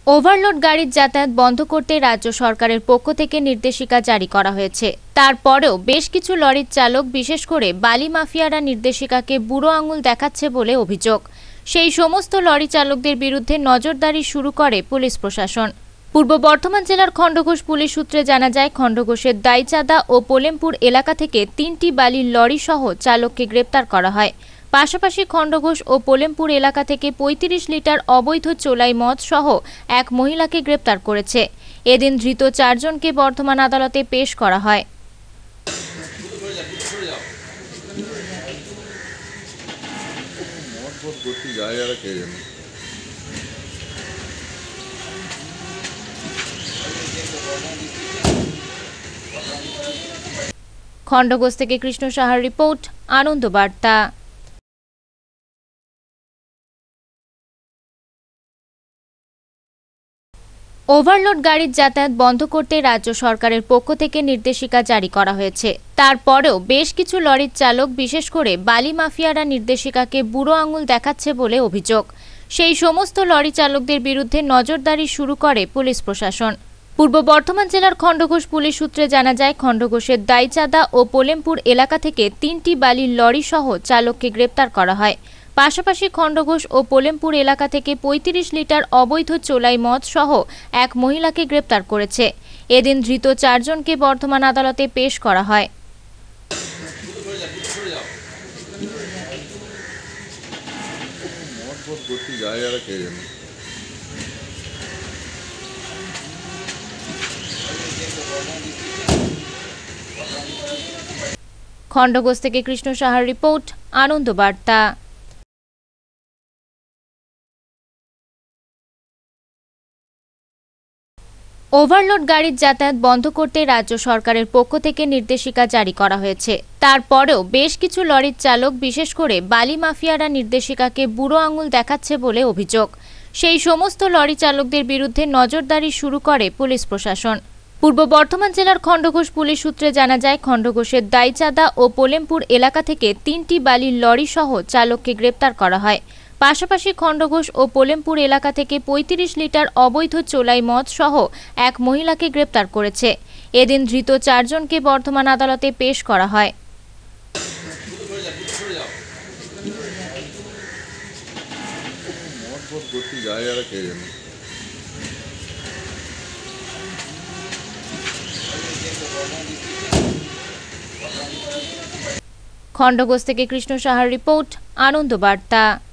Overload গাড়ির যাতায়াত বন্ধ করতে রাজ্য সরকারের পক্ষ থেকে নির্দেশিকা জারি করা হয়েছে। তারপরেও বেশ কিছু লরির চালক, বিশেষ করে বালি মাফিয়ারা নির্দেশিকাকে বুড়ো আঙুল দেখাচ্ছে বলে অভিযোগ। সেই সমস্ত লরি চালকদের বিরুদ্ধে নজরদারি শুরু করে পুলিশ প্রশাসন। পূর্ব বর্ধমান জেলার খণ্ডঘোষ পুলিশ সূত্রে জানা যায়, খণ্ডঘোষের দাইচাঁদা ও পোলেমপুর এলাকা থেকে 3টি বালির লরি সহ চালককে গ্রেপ্তার করা হয়। পাশাপাশি খণ্ডঘোষ ও পোলেমপুর এলাকা থেকে 35 লিটার অবৈধ চোলাই মদ সহ এক মহিলাকে গ্রেপ্তার করেছে। এদিন ধৃত 4 জনকে বর্ধমান আদালতে পেশ করা হয়। খণ্ডঘোষ থেকে কৃষ্ণ সাহার রিপোর্ট, আনন্দ বার্তা। ওভারলোড গাড়ির যাতায়াত বন্ধ করতে রাজ্য সরকারের পক্ষ থেকে নির্দেশিকা জারি করা হয়েছে। তারপরেও বেশ কিছু লরির চালক, বিশেষ করে বালি মাফিয়ারা নির্দেশিকাকে বুড়ো আঙুল দেখাচ্ছে বলে অভিযোগ। সেই সমস্ত লরি চালকদের বিরুদ্ধে নজরদারি শুরু করে পুলিশ প্রশাসন। পূর্ব বর্ধমান জেলার খণ্ডঘোষ পুলিশ সূত্রে জানা যায়, খণ্ডঘোষের দাইচাঁদা ও পোলেমপুর এলাকা থেকে 3টি বালির লরি সহ চালককে গ্রেপ্তার করা হয়। পাশাপাশি খণ্ডঘোষ ও পোলেমপুর এলাকা থেকে 35 লিটার অবৈধ চোলাই মদ সহ এক মহিলাকে গ্রেপ্তার করেছে। এদিন ধৃত 4 জনকে বর্ধমান আদালতে পেশ করা হয়। খণ্ডঘোষ থেকে কৃষ্ণ সাহার রিপোর্ট, আনন্দ বার্তা। ওভারলোড গাড়ির যাতায়াত বন্ধ করতে রাজ্য সরকারের পক্ষ থেকে নির্দেশিকা জারি করা হয়েছে। তারপরেও বেশ কিছু লরির চালক, বিশেষ করে বালি মাফিয়ারা নির্দেশিকাকে বুড়ো আঙুল দেখাচ্ছে বলে অভিযোগ। সেই সমস্ত লরি চালকদের বিরুদ্ধে নজরদারি শুরু করে পুলিশ প্রশাসন। পূর্ব বর্ধমান জেলার খণ্ডঘোষ পুলিশ সূত্রে জানা যায়, খণ্ডঘোষের দাইচাঁদা ও পোলেমপুর এলাকা থেকে 3টি বালির লরি সহ চালককে গ্রেপ্তার করা হয়। পাশাপাশি খণ্ডঘোষ ও পোলেমপুর এলাকা থেকে 35 লিটার অবৈধ চোলাই মদ সহ এক মহিলাকে গ্রেপ্তার করেছে। এদিন ধৃত 4 জনকে বর্ধমান আদালতে পেশ করা হয়। খণ্ডঘোষ থেকে কৃষ্ণ সাহার রিপোর্ট, আনন্দ বার্তা।